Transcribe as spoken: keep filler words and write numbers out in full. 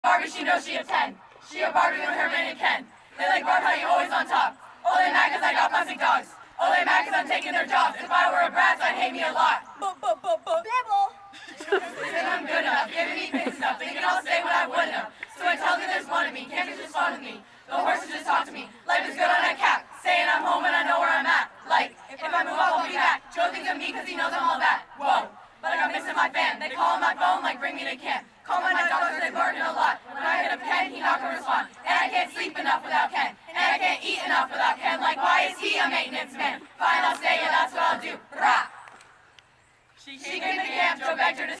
Barbie, she knows she a ten. She a Barbie with her man and Ken. They like Barb, how you always on top. Oh, they mad cause I got plastic dogs. Oh, they mad cause I'm taking their jobs. If I were a brat, I'd hate me a lot. Babble. Think I'm good enough, giving me big stuff, thinking I'll say what I wouldn't have. So I tell you there's one of me, can't you just fun with me? The horses just talk to me, life is good on a cap, saying I'm home and I know where I'm at. Like, if I move up, I'll be back. Joe thinks of me cause he knows I'm all that. Whoa, but I'm missing my fan. They call on my phone like bring me to camp. Call my doctor, they bargain a lot. When I hit a pen, he not gonna respond. And I can't sleep enough without Ken. And I can't eat enough without Ken. Like, why is he a maintenance man? Fine, I'll stay and that's what I'll do. Rah! She came to camp, Joe begged her to